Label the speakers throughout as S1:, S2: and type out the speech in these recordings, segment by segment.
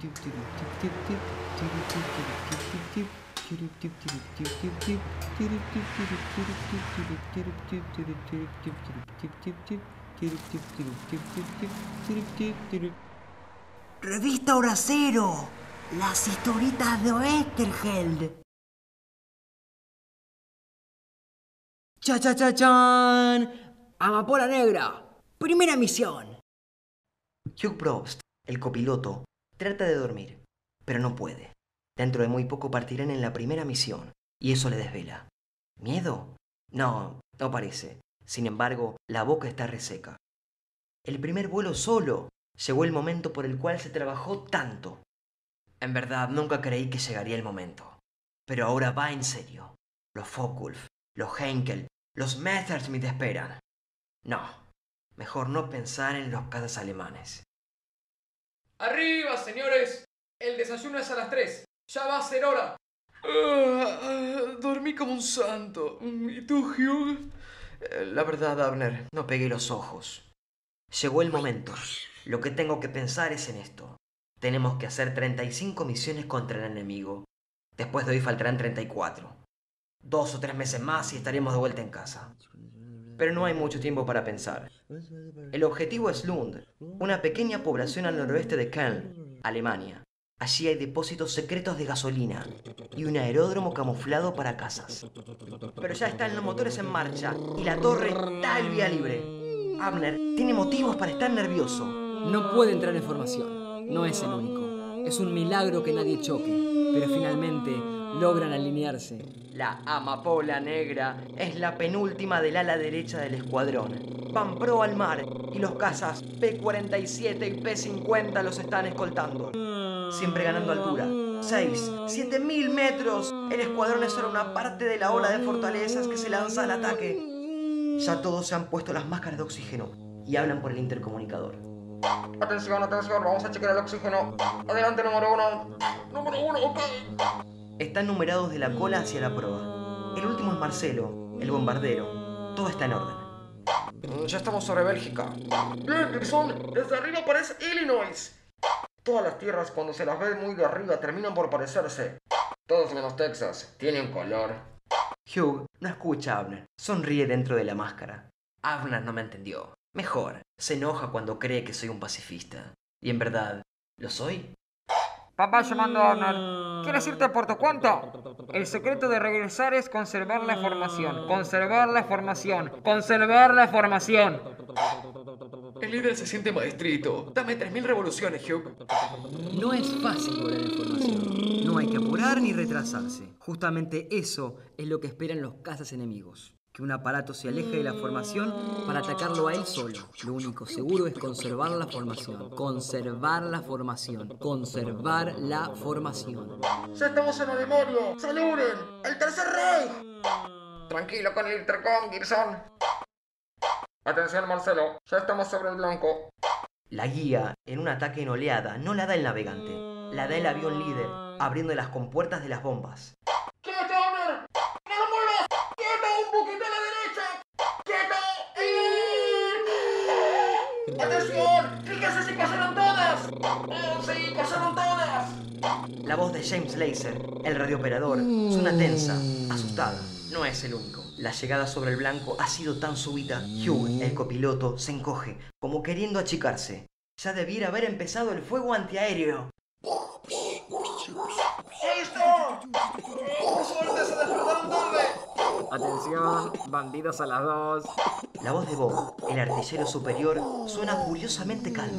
S1: Revista Hora Cero. Las historietas de Oesterheld. ¡Cha-cha-cha-chan! Amapola Negra. Primera misión.
S2: Hugh Probst, el copiloto, trata de dormir, pero no puede. Dentro de muy poco partirán en la primera misión, y eso le desvela. ¿Miedo? No, no parece. Sin embargo, la boca está reseca. El primer vuelo solo. Llegó el momento por el cual se trabajó tanto. En verdad, nunca creí que llegaría el momento. Pero ahora va en serio. Los Focke-Wulf, los Heinkel, los Messerschmitt esperan. No, mejor no pensar en los cazas alemanes.
S3: ¡Arriba, señores! El desayuno es a las 3. Ya va a ser hora. Dormí como un santo. ¿Y tú, Hugh?
S2: La verdad, Abner, no pegué los ojos. Llegó el momento. Lo que tengo que pensar es en esto. Tenemos que hacer 35 misiones contra el enemigo. Después de hoy faltarán 34. 2 o 3 meses más y estaremos de vuelta en casa. Pero no hay mucho tiempo para pensar. El objetivo es Lund, una pequeña población al noroeste de Köln, Alemania. Allí hay depósitos secretos de gasolina y un aeródromo camuflado para cazas. Pero ya están los motores en marcha y la torre está al vía libre. Abner tiene motivos para estar nervioso.
S1: No puede entrar en formación. No es el único. Es un milagro que nadie choque. Pero finalmente logran alinearse.
S2: La Amapola Negra es la penúltima del ala derecha del escuadrón. Van pro al mar y los cazas P-47 y P-50 los están escoltando. Siempre ganando altura. 6, 7.000 metros. El escuadrón es solo una parte de la ola de fortalezas que se lanza al ataque. Ya todos se han puesto las máscaras de oxígeno y hablan por el intercomunicador.
S3: Atención, atención, vamos a chequear el oxígeno. Adelante, número 1. Número 1, ok.
S2: Están numerados de la cola hacia la proa. El último es Marcelo, el bombardero. Todo está en orden.
S3: Ya estamos sobre Bélgica. Bien, Grisón, desde arriba aparece Illinois. Todas las tierras, cuando se las ve muy de arriba, terminan por parecerse. Todos menos Texas. Tienen color.
S2: Hugh no escucha a Abner. Sonríe dentro de la máscara. Abner no me entendió. Mejor, se enoja cuando cree que soy un pacifista. Y en verdad, ¿lo soy?
S4: Papá llamando a Abner. ¿Quieres irte por tu cuenta? El secreto de regresar es conservar la formación. Conservar la formación. Conservar la formación.
S3: El líder se siente maestrito. Dame 3.000 revoluciones, Hugh.
S1: No es fácil volar en formación. No hay que apurar ni retrasarse. Justamente eso es lo que esperan los cazas enemigos. Que un aparato se aleje de la formación para atacarlo a él solo. Lo único seguro es conservar la formación. Conservar la formación. Conservar la formación.
S3: ¡Ya estamos en Alemania! ¡Saluden! ¡El tercer rey! Tranquilo con el intercom, Gibson. Atención, Marcelo. Ya estamos sobre el blanco.
S2: La guía, en un ataque en oleada, no la da el navegante. La da el avión líder, abriendo las compuertas de las bombas.
S3: ¡Quieto, Abner! ¡No lo muevas! ¡Quieto! ¡Un poquito a la derecha! ¡Quieto! ¡Atención! ¡Fíjense si pasaron todas! ¡Oh, sí! ¡Pasaron todas!
S2: La voz de James Laser, el radiooperador, suena tensa, asustada. No es el único. La llegada sobre el blanco ha sido tan súbita. Hugh, el copiloto, se encoge, como queriendo achicarse. Ya debiera haber empezado el fuego antiaéreo.
S3: ¡Listo! ¡Por suerte se despertaron tarde!
S4: Atención, bandidos a las 2.
S2: La voz de Bob, el artillero superior, suena curiosamente calma.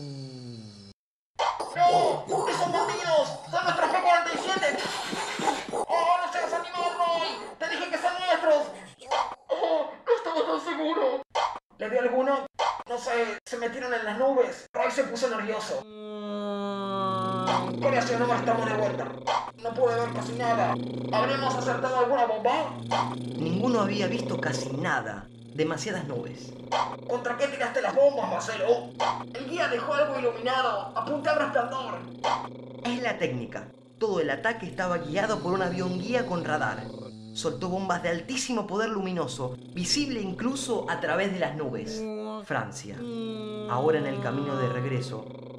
S3: ¡No! ¡Esos bandidos! ¡Son nuestros P-47! ¡Oh, no seas animal, Roy! ¡Te dije que son nuestros! ¡Oh, no estaba tan seguro! ¿Le dio alguno? No sé, se metieron en las nubes. Roy se puso nervioso. Corazón, no estamos de vuelta. No pude ver casi nada. ¿Habremos acertado alguna bomba?
S2: Ninguno había visto casi nada. Demasiadas nubes.
S3: ¿Contra qué tiraste las bombas, Marcelo? El guía dejó algo iluminado. Apunta al resplandor.
S2: Es la técnica. Todo el ataque estaba guiado por un avión guía con radar. Soltó bombas de altísimo poder luminoso, visible incluso a través de las nubes. Francia. Ahora en el camino de regreso,